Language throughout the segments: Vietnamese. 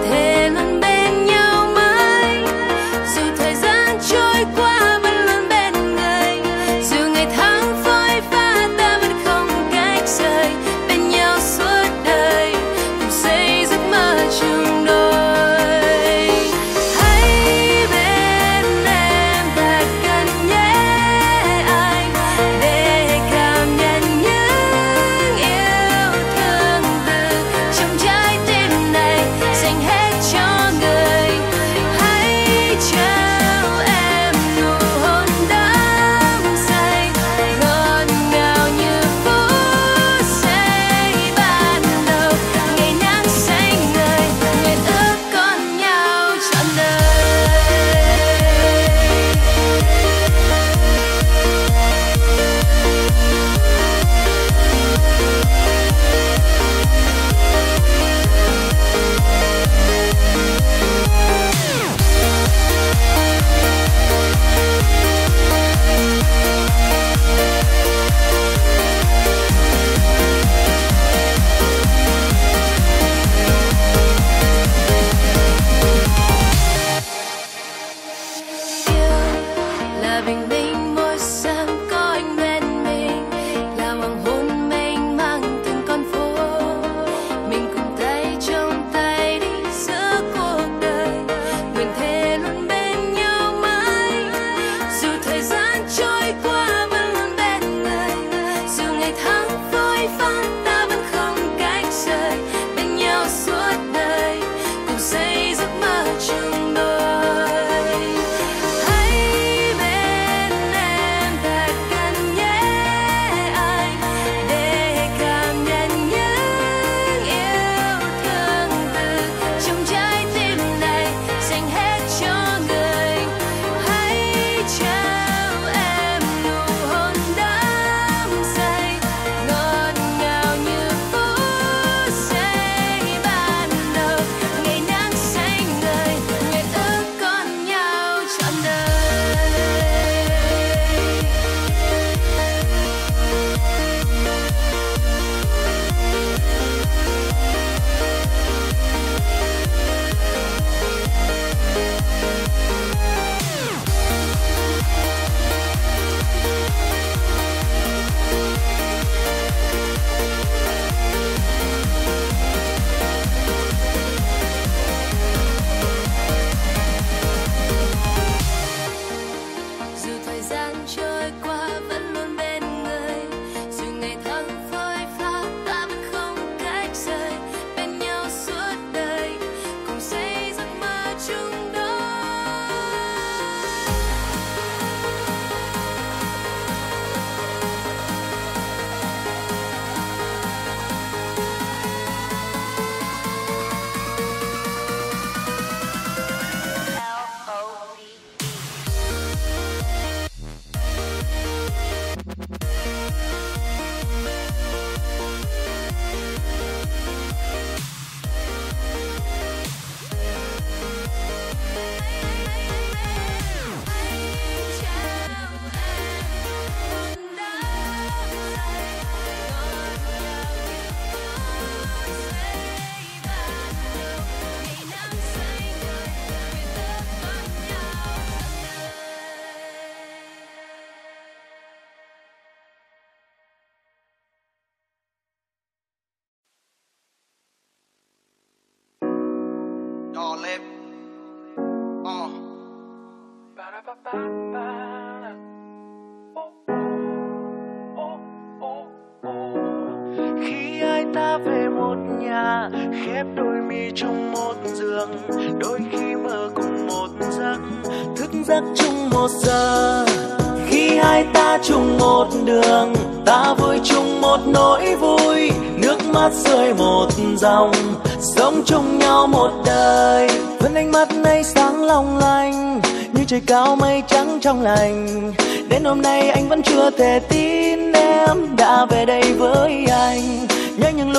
thề luôn bên nhau mãi. Dù thời gian trôi qua vẫn luôn bên người, dù ngày tháng phôi pha ta vẫn không cách rời. Bên nhau suốt đời cùng xây giấc mơ chung đôi. Hãy bên em thật gần nhé anh, để cảm nhận những yêu thương từ trong trái tim này dành hết cho người. Hãy trao em nụ hôn đắm say, ngọt ngào như phút giây ban đầu. Ngày nắng xanh ngời, nguyện ước con nhau trọn đời. Là bình minh môi sam có anh bên mình, là hoàng hôn mênh mang từng con phố. Mình cùng tay trong tay đi giữa cuộc đời, nguyện thề luôn bên nhau mãi. Dù thời gian trôi qua vẫn luôn bên người, dù ngày tháng phôi pha ta vẫn không cách rời. Bên nhau suốt đời cùng xây giấc mơ chung đôi. Hãy bên em thật gần nhé anh, để cảm nhận những yêu thương từ trong trái tim này dành hết cho người. Hãy trao em nụ hôn đắm say, ngọt ngào như phút giây ban đầu. Ngày nắng xanh ngời, nguyện ước con nhau trọn đời. Dù thời gian trôi qua vẫn luôn bên người, dù ngày tháng phôi pha ta vẫn không cách rời. Bên nhau suốt đời cùng xây giấc mơ chung đôi. Đò lên. Khi ai ta về một nhà, khép đôi mi chung một giường, đôi khi mơ cùng một giấc, thức giấc chung một giờ. Khi hai ta chung một đường, ta vui chung một nỗi vui, nước mắt rơi một dòng, sống chung nhau một đời. Vẫn ánh mắt này sáng long lanh như trời cao mây trắng trong lành. Đến hôm nay anh vẫn chưa thể tin em đã về đây với anh. Nhớ những lúc đứng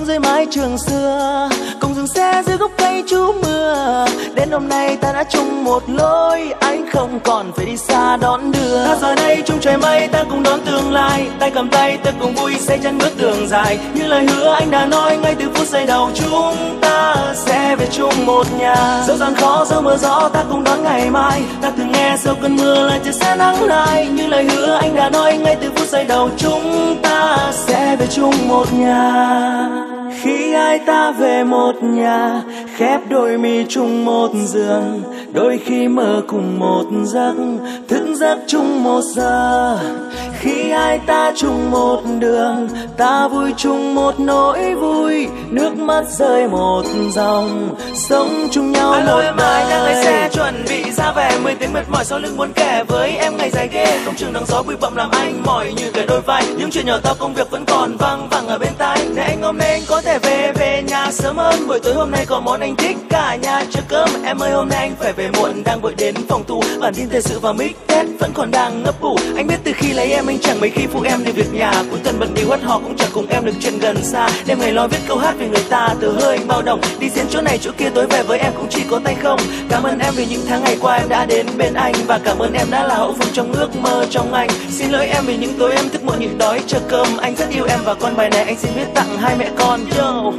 dưới mái trường xưa, cùng dừng xe dưới gốc cây trú mưa. Đến hôm nay ta đã chung một lối, anh không còn phải đi xa đón đưa. Ta giờ đây chung trời mây, ta cùng đón tương lai, tay cầm tay ta cùng vui xây chân bước đường dài. Như lời hứa anh đã nói ngay từ phút giây đầu, chúng ta sẽ về chung một nhà. Dẫu gian khó dẫu mưa gió ta cùng đón ngày mai, ta từng nghe sau cơn mưa là trời sẽ nắng lại. Như lời hứa anh đã nói ngay từ phút giây đầu, chúng ta sẽ về chung một nhà. Khi hai ta về một nhà, khép đôi mi chung một giường, đôi khi mơ cùng một giấc, thức giấc chung một giờ. Khi hai ta chung một đường, ta vui chung một nỗi vui, nước mắt rơi một dòng, sống chung nhau một đời. Đang lái xe chuẩn bị ra về, 10 tiếng mệt mỏi sau lưng muốn kể với em ngày dài ghê. Công trường nắng gió bụi bặm làm anh mỏi như cái đôi vai, những chuyện nhỏ tao công việc vẫn còn văng vẳng ở bên tai. Để anh hôm nay anh có thể về nhà sớm hơn, buổi tối hôm nay có món anh thích, cả nhà chưa cơm. Em ơi hôm nay anh phải về muộn, đang vội đến phòng thu, bản tin thời sự và mic test vẫn còn đang ngấp ngủ. Anh biết từ khi lấy em anh chẳng mấy khi phụ em đi việc nhà, cuối tuần bận đi quất họ cũng chẳng cùng em được chuyện gần xa. Đêm ngày lo viết câu hát về người ta từ hơi bao đồng, đi diễn chỗ này chỗ kia tối về với em cũng chỉ có tay không. Cảm ơn em vì những tháng ngày qua em đã đến bên anh, và cảm ơn em đã là hậu phương trong ước mơ trong anh. Xin lỗi em vì những tối em thức muộn nhịn đói chờ cơm, anh rất yêu em và con bài này anh xin viết tặng hai mẹ con. Yo.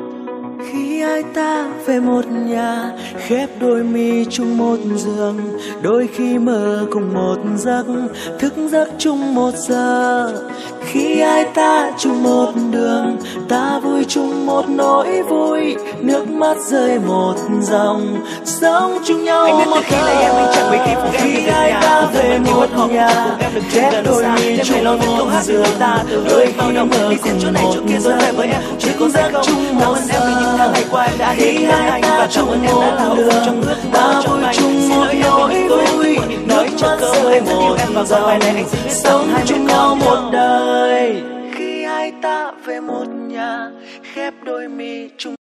Khi hai ta về một nhà, khép đôi mi chung một giường, đôi khi mơ cùng một giấc, thức giấc chung một giờ. Khi hai ta chung một đường, ta vui chung một nỗi vui, nước mắt rơi một dòng, sống chung nhau anh biết một khi lấy em anh chẳng mấy khi phụ em. Khi hai ta về một nhà, khép đôi mi chung một giường, đôi khi mơ cùng một giấc, thức giấc chung một giờ. Ngày qua em đã đến bên anh và cảm ơn em đã là hậu phương trong ước mơ trong anh. Xin lỗi em vì những tối vui nói chờ cơm, anh rất yêu em và con bài này anh xin viết tặng hai mẹ con một đời. Khi hai ta về một nhà, khép đôi mi chung